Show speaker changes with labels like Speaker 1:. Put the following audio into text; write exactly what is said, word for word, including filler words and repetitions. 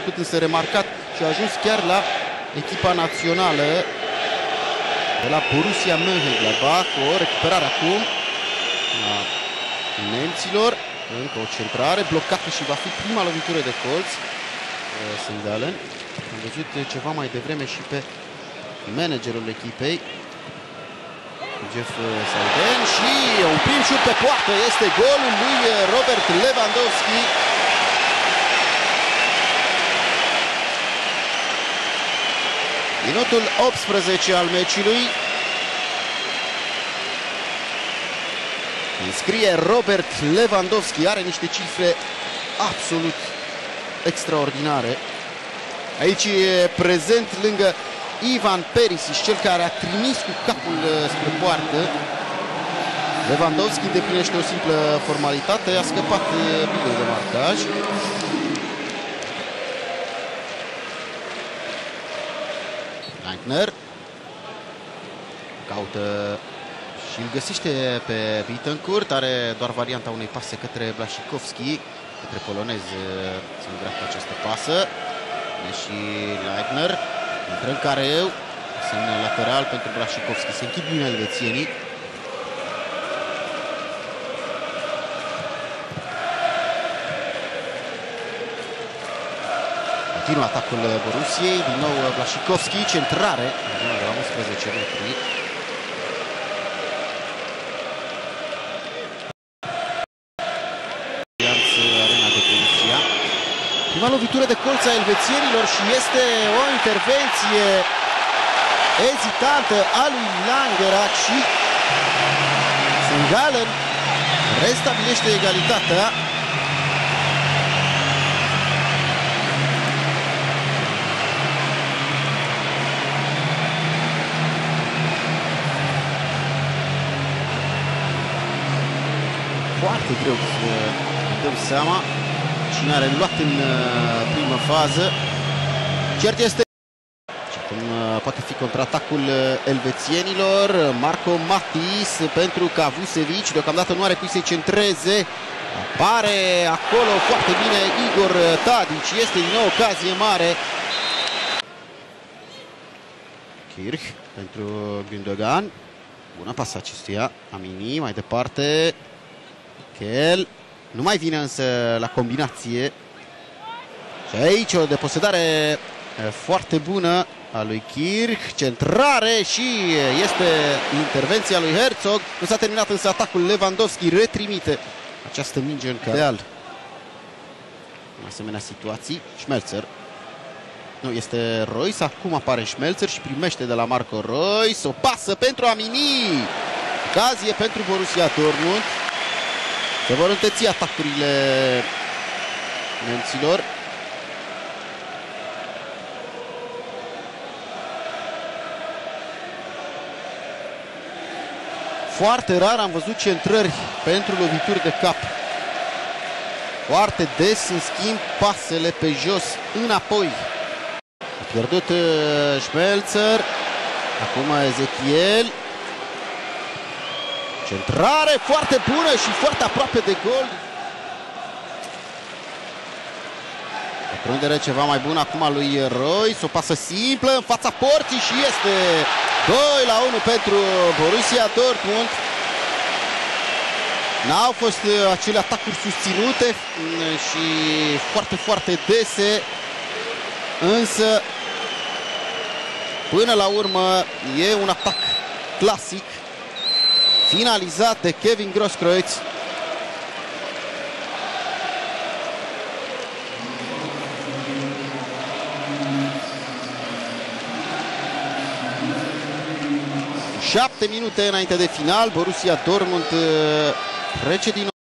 Speaker 1: făcut însă remarcat și a ajuns chiar la echipa națională de la Borussia Mönchengladbach. O recuperare acum a nemților. Încă o centrare blocată și va fi prima lovitură de colț. Saint Gallen. Am văzut ceva mai devreme și pe managerul echipei, Jeff Sauden, și un prim șut pe poartă. Este golul lui Robert Lewandowski. Minutul optsprezece al meciului. Înscrie Robert Lewandowski. Are niște cifre absolut extraordinare. Aici e prezent lângă Ivan Perisic, cel care a trimis cu capul spre poartă. Lewandowski îndeplinește o simplă formalitate. A scăpat bine de marcaj. Leitner caută și îl găsește pe Bittencourt. Are doar varianta unei pase către Błaszczykowski, către polonez. Se îndreaptă această pasă și Leitner intră în careu, semne lateral pentru Błaszczykowski. Se închid bine elvețienii. Continuă atacul Borussiei, din nou Błaszczykowski, centrare de la unsprezece metri. Arena de Borussia. Prima lovitură de colț a elvețienilor și este o intervenție ezitantă a lui Langerak și Saint Gallen restabilește egalitatea. Foarte greu să dăm seama cine are luat în primă fază. Cert este și acum poate fi contraatacul elvețienilor. Marco Matis pentru Kavusevic. Deocamdată nu are cui să-i centreze. Apare acolo foarte bine Igor Tadic. Este din nou ocazie mare. Kirch pentru Gündogan. Bună pasă acestuia. Amini mai departe. Kel. Nu mai vine însă la combinație. Și aici o deposedare foarte bună a lui Kirch. Centrare și este intervenția lui Herzog. Nu s-a terminat însă atacul. Lewandowski retrimite această minge în careal. În asemenea situații. Schmelzer. Nu, este Reus. Acum apare Schmelzer și primește de la Marco Reus. O pasă pentru Amini. Ocazie pentru Borussia Dortmund. Se vor înteți atacurile nemților. Foarte rar am văzut centrări pentru lovituri de cap. Foarte des, în schimb, pasele pe jos, înapoi. A pierdut Schmelzer. Acum Ezechiel. Centrare foarte bună și foarte aproape de gol. Prindere ceva mai bună acum lui Reus. O pasă simplă în fața porții și este doi la unu pentru Borussia Dortmund. N-au fost acele atacuri susținute și foarte, foarte dese. Însă, până la urmă, e un atac clasic finalizat de Kevin Grosskreutz. Șapte minute înainte de final, Borussia Dortmund trece din